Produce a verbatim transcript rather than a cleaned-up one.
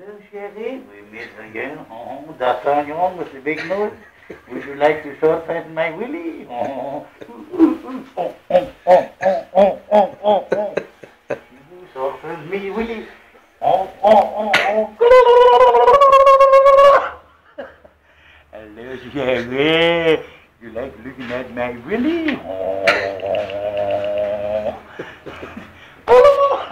Hello, Sherry. We meet again. Oh, D'Artagnan with the big nose. Would you like to surf at my willy? Oh, oh, oh, oh, oh, oh, oh, oh, oh. You surf with me, willy. Oh, oh, oh, oh. Hello, Sherry. You like looking at my willy? Oh.